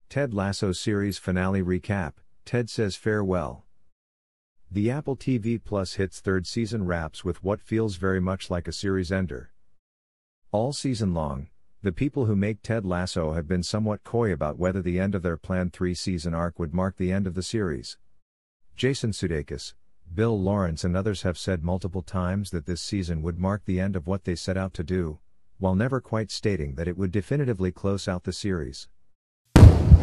Ted Lasso series finale recap. Ted says farewell. The Apple TV Plus hit's third season wraps with what feels very much like a series ender. All season long, the people who make Ted Lasso have been somewhat coy about whether the end of their planned three-season arc would mark the end of the series. Jason Sudeikis, Bill Lawrence and others have said multiple times that this season would mark the end of what they set out to do, while never quite stating that it would definitively close out the series.